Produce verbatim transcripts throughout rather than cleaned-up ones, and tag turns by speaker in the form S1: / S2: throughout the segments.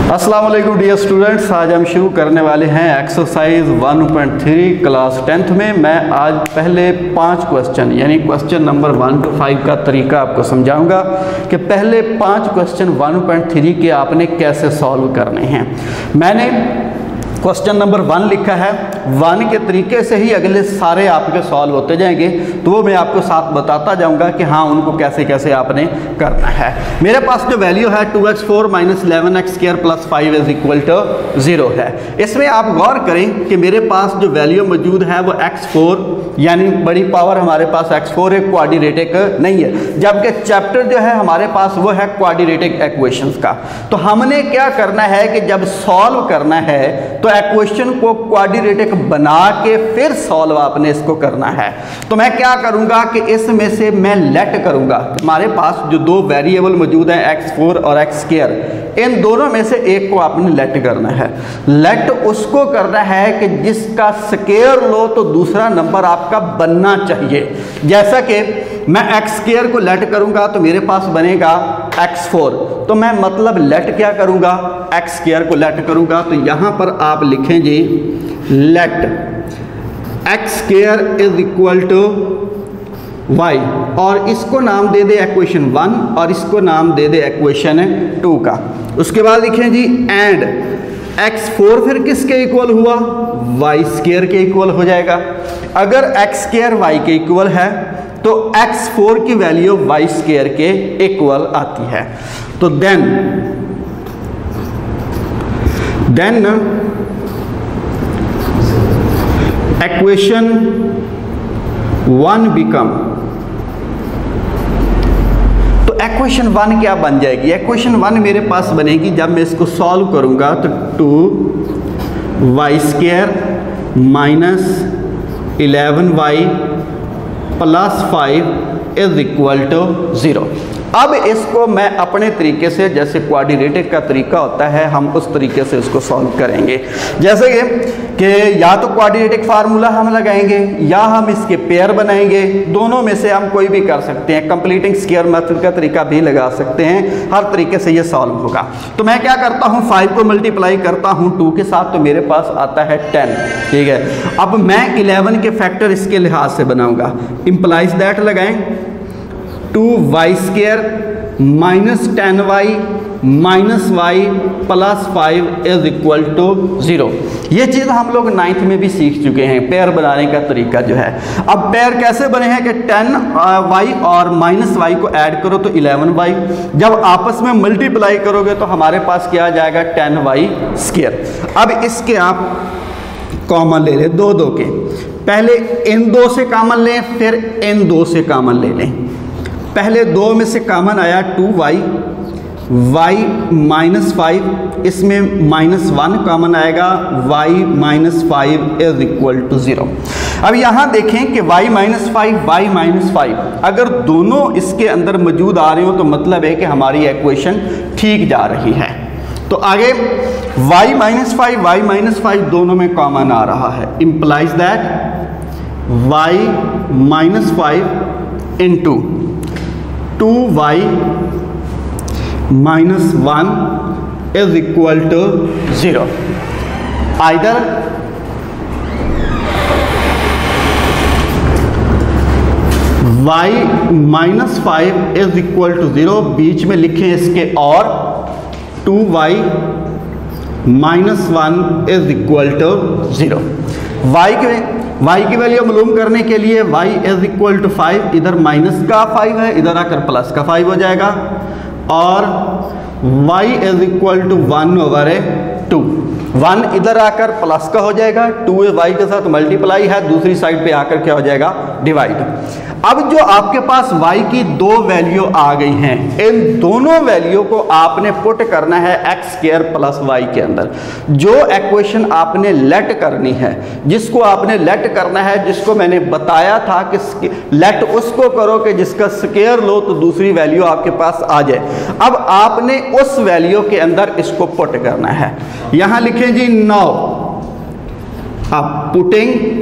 S1: अस्सलाम वालेकुम dear students, आज हम शुरू करने वाले हैं exercise one point three class tenth में। मैं आज पहले पांच क्वेश्चन यानी question number one to five का तरीका आपको समझाऊंगा कि पहले पांच क्वेश्चन वन पॉइंट थ्री के आपने कैसे सॉल्व करने हैं। मैंने क्वेश्चन नंबर वन लिखा है, वन के तरीके से ही अगले सारे आपके सॉल्व होते जाएंगे, तो वो मैं आपको साथ बताता जाऊंगा कि हाँ उनको कैसे कैसे आपने करना है। मेरे पास जो वैल्यू है two x four minus eleven x square plus five is equal to zero है। इसमें आप गौर करें कि मेरे पास जो वैल्यू मौजूद है वो एक्स फोर यानी बड़ी पावर हमारे पास एक्स फोर एक क्वाड्रेटिक नहीं है, जबकि चैप्टर जो है हमारे पास वो है क्वाड्रेटिक इक्वेशंस का। तो हमने क्या करना है कि जब सॉल्व करना है तो इक्वेशन को क्वाड्रेटिक बना के फिर सॉल्व आपने इसको करना है। तो मैं क्या करूंगा कि इसमें से मैं लेट करूंगा, हमारे पास जो दो वेरिएबल मौजूद हैं एक्स फोर और एक्स स्क्वायर, इन दोनों में से एक को आपने लेट करना है। लेट उसको करना है कि जिसका स्क्वायर लो तो दूसरा नंबर आपका बनना चाहिए। जैसा कि मैं एक्स स्क्वायर को लेट करूंगा तो मेरे पास बनेगा एक्स फोर, तो मैं मतलब लेट क्या करूंगा, एक्स स्क्वायर को लेट करूंगा। तो यहां पर आप लिखें जी let x square is equal to y, और इसको नाम दे दे इक्वेशन वन और इसको नाम दे दे इक्वेशन टू का। उसके बाद लिखें जी एंड एक्स फोर फिर किसके इक्वल हुआ, वाई स्क्वायर के इक्वल हो जाएगा। अगर एक्स स्क्वायर वाई के इक्वल है तो एक्स फोर की वैल्यू वाई स्क्वायर के इक्वल आती है। तो then then equation one become, तो इक्वेशन वन क्या बन जाएगी, इक्वेशन वन मेरे पास बनेगी जब मैं इसको सॉल्व करूंगा तो two y square minus eleven y plus five is equal to zero. अब इसको मैं अपने तरीके से, जैसे क्वाड्रेटिक का तरीका होता है, हम उस तरीके से इसको सॉल्व करेंगे। जैसे कि, कि या तो क्वाड्रेटिक फार्मूला हम लगाएंगे या हम इसके पेयर बनाएंगे, दोनों में से हम कोई भी कर सकते हैं। कंप्लीटिंग स्क्वायर मेथड का तरीका भी लगा सकते हैं, हर तरीके से ये सॉल्व होगा। तो मैं क्या करता हूँ, फाइव को मल्टीप्लाई करता हूँ टू के साथ, तो मेरे पास आता है टेन। ठीक है, अब मैं इलेवन के फैक्टर इसके लिहाज से बनाऊंगा, इंप्लाइज दैट लगाएं two y square minus ten y minus y plus five is equal to zero. ये चीज़ हम लोग नाइन्थ में भी सीख चुके हैं, पेयर बनाने का तरीका जो है। अब पेयर कैसे बने हैं कि टेन वाई और माइनस वाई को ऐड करो तो इलेवन वाई, जब आपस में मल्टीप्लाई करोगे तो हमारे पास क्या आ जाएगा, टेन वाई स्क्वायर। अब इसके आप कॉमन ले लें दो दो के, पहले इन दो से कॉमन लें फिर इन दो से कॉमन ले लें। पहले दो में से कॉमन आया two y, y minus five, इसमें माइनस वन कॉमन आएगा, y minus five is equal to zero. अब यहाँ देखें कि y minus five y minus five अगर दोनों इसके अंदर मौजूद आ रहे हो तो मतलब है कि हमारी इक्वेशन ठीक जा रही है। तो आगे y minus five y minus five दोनों में कॉमन आ रहा है, implies that y minus five into two y minus one is equal to zero. Either y minus five is equal to zero, बीच में लिखें इसके और two y minus one is equal to zero. y के y की value मालूम करने के लिए y is equal to five, इधर माइनस का फाइव है, इधर आकर प्लस का फाइव हो जाएगा, और y is equal to one over two, one इधर आकर प्लस का हो जाएगा, टू वाई के साथ मल्टीप्लाई है, दूसरी साइड पे आकर क्या हो जाएगा, डिवाइड। अब जो आपके पास y की दो वैल्यू आ गई हैं, इन दोनों वैल्यू को आपने पुट करना है एक्स स्क्वायर प्लस वाई के अंदर। जो इक्वेशन आपने लेट करनी है, जिसको आपने लेट करना है, जिसको मैंने बताया था कि लेट उसको करो कि जिसका स्क्वायर लो तो दूसरी वैल्यू आपके पास आ जाए। अब आपने उस वैल्यू के अंदर इसको पुट करना है। यहां लिखें जी नौ, अब पुटिंग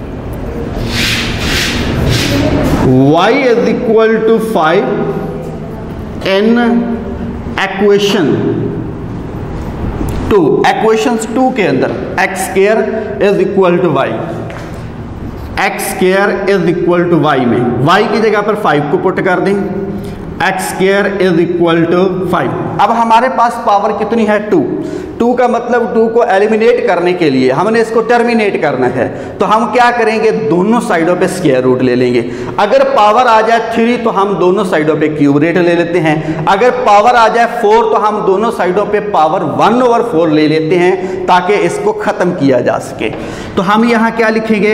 S1: y is equal to five in equation two, equations two के अंदर x square is equal to y, x square is equal to y में वाई की जगह पर फाइव को पुट कर दें, x square is equal to five. अब हमारे पास पावर कितनी है? टू। टू का मतलब टू को एलिमिनेट करने के लिए हमने इसको टर्मिनेट करना है, तो हम क्या करेंगे? दोनों साइडों पे स्क्वायर रूट ले लेंगे। अगर पावर आ जाए थ्री तो हम दोनों साइडों पे क्यूब रूट ले लेते हैं, अगर पावर आ जाए फोर तो हम दोनों साइडों पे पावर वन ओवर फोर ले लेते हैं ताकि इसको खत्म किया जा सके। तो हम यहां क्या लिखेंगे?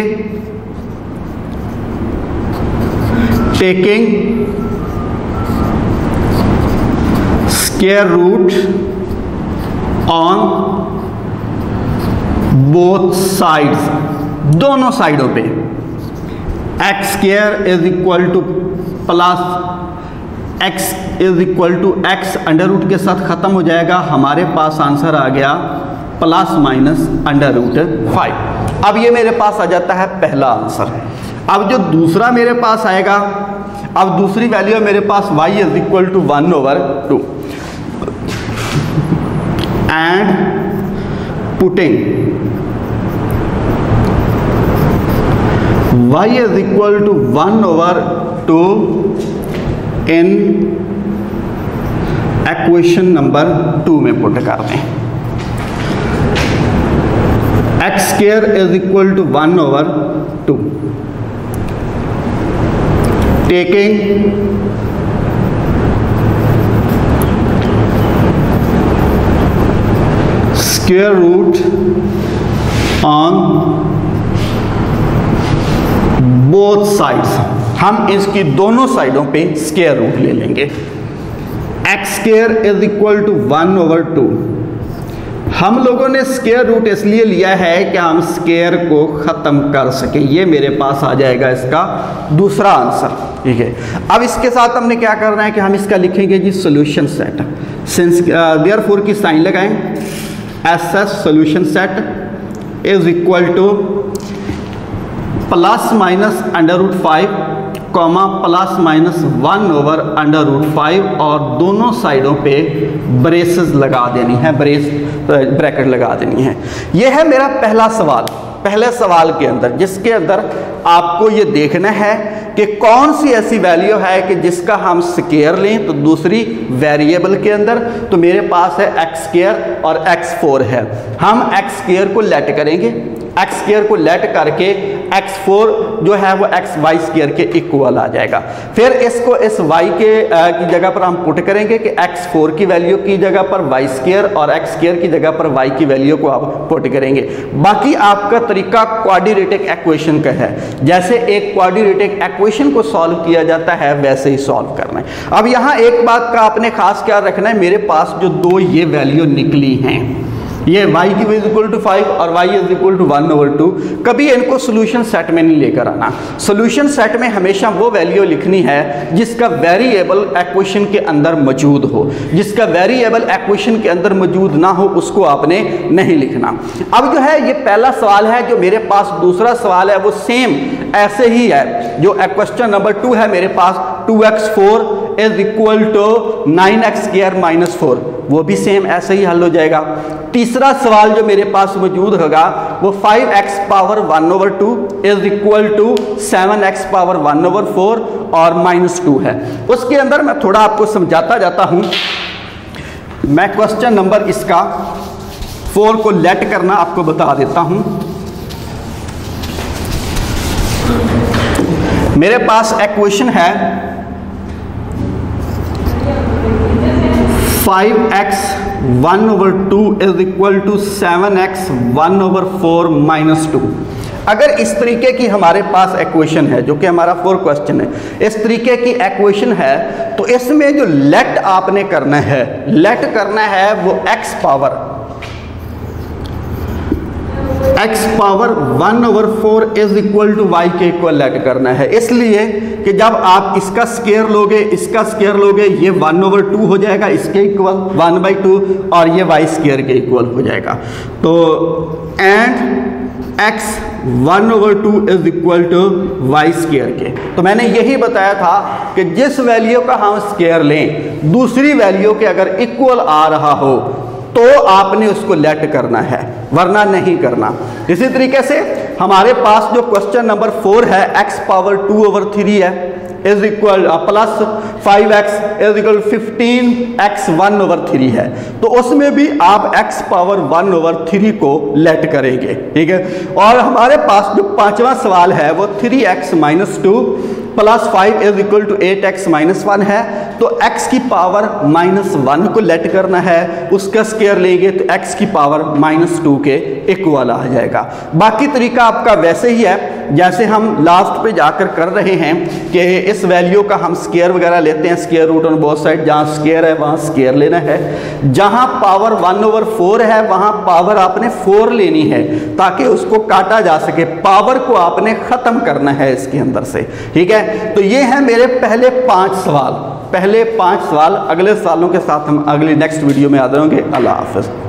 S1: Taking square root on both sides, दोनों साइडों पे x square is equal to plus x is equal to x under root के साथ खत्म हो जाएगा, हमारे पास आंसर आ गया plus minus under root five. अब ये मेरे पास आ जाता है पहला आंसर। अब जो दूसरा मेरे पास आएगा, अब दूसरी वैल्यू है मेरे पास y is equal to one over two and putting y is equal to one over two in equation number two में पुट कर दें। X square is equal to one over two, taking square root on both sides, हम इसकी दोनों साइडों पे square root ले लेंगे। X square is equal to one over two, हम लोगों ने स्क्वायर रूट इसलिए लिया है कि हम स्क्वायर को खत्म कर सके। ये मेरे पास आ जाएगा इसका दूसरा आंसर, ठीक है। अब इसके साथ हमने क्या करना है कि हम इसका लिखेंगे जी सॉल्यूशन सेट। सिंस देयरफॉर की साइन लगाएं, S S solution set is equal to plus minus under root five comma plus minus one over under root five, और दोनों साइडों पे ब्रेसेस लगा देनी है, ब्रेस ब्रैकेट लगा देनी है। यह है मेरा पहला सवाल। पहले सवाल के अंदर जिसके अंदर आपको ये देखना है कि कौन सी ऐसी वैल्यू है कि जिसका हम स्क्वायर लें तो दूसरी वेरिएबल के अंदर, तो मेरे पास है एक्स स्क्वायर और एक्स फोर है। हम एक्स स्क्वायर को लेट करेंगे, एक्स स्क्वायर को लेट करके एक्स फोर जो है वो एक्स वाई स्क्वायर के इक्वल आ जाएगा। फिर इसको इस y के आ, की जगह पर हम पुट करेंगे कि एक्स फोर की वैल्यू की जगह पर वाई स्क्वायर और एक्स स्क्वायर की जगह पर y की वैल्यू को आप पुट करेंगे। बाकी आपका तरीका क्वाड्रेटिक इक्वेशन का है, जैसे एक क्वाड्रेटिक इक्वेशन को सॉल्व किया जाता है वैसे ही सॉल्व करना है। अब यहाँ एक बात का आपने खास ख्याल रखना है, मेरे पास जो दो ये वैल्यू निकली हैं, ये y की वैल्यू इक्वल टू फाइव और y is equal to one over two, कभी इनको सॉल्यूशन सेट में नहीं लेकर आना। सॉल्यूशन सेट में हमेशा वो वैल्यू लिखनी है जिसका वेरिएबल इक्वेशन के अंदर मौजूद हो, जिसका वेरिएबल इक्वेशन के अंदर मौजूद ना हो उसको आपने नहीं लिखना। अब जो है ये पहला सवाल है, जो मेरे पास दूसरा सवाल है वो सेम ऐसे ही है। जो क्वेश्चन नंबर टू है मेरे पास, two x four is equal to nine x square minus four, वो भी सेम ऐसे ही हल हो जाएगा। तीसरा सवाल जो मेरे पास मौजूद होगा वो five x power one over two is equal to seven x power one over four और माइनस टू है। उसके अंदर मैं थोड़ा आपको समझाता जाता हूं। मैं क्वेश्चन नंबर इसका फोर को लेट करना आपको बता देता हूं। मेरे पास इक्वेशन है five x one over two is equal to seven x one over four minus two. अगर इस तरीके की हमारे पास इक्वेशन है, जो कि हमारा फोर क्वेश्चन है, इस तरीके की इक्वेशन है, तो इसमें जो लेट आपने करना है, लेट करना है वो x power x power one over four is equal to y के इक्वल लेट करना है। इसलिए कि जब आप इसका स्क्वायर लोगे, इसका स्क्वायर लोगे, ये वन ओवर टू हो जाएगा इसके इक्वल वन बाई टू, और ये वाई स्क्वायर के इक्वल हो जाएगा। तो and x one over two is equal to y square के। तो मैंने यही बताया था कि जिस वैल्यू का हम स्क्वायर लें, दूसरी वैल्यू के अगर इक्वल आ रहा हो तो आपने उसको लेट करना है, वरना नहीं करना। इसी तरीके से हमारे पास जो क्वेश्चन नंबर फोर है, x power two over three है is equal plus five x is equal fifteen x one over three है, तो उसमें भी आप x power one over three को लेट करेंगे, ठीक है। और हमारे पास जो पांचवा सवाल है वो three x minus two plus five is equal to eight x minus one है, तो x की पावर माइनस वन को लेट करना है, उसका स्केयर लेंगे तो x की पावर माइनस टू के इक्वल आ जाएगा। बाकी तरीका आपका वैसे ही है जैसे हम लास्ट पे जाकर कर रहे हैं कि इस वैल्यू का हम स्केयर वगैरह लेते हैं, square root on both side, जहाँ स्केयर है वहाँ स्केयर लेना है, जहाँ पावर वन ओवर फोर है वहाँ पावर आपने फोर लेनी है ताकि उसको काटा जा सके, पावर को आपने खत्म करना है इसके अंदर से, ठीक है। तो ये हैं मेरे पहले पांच सवाल, पहले पांच सवाल। अगले सवालों के साथ हम अगली नेक्स्ट वीडियो में आ जाएंगे। अल्लाह हाफ़िज़।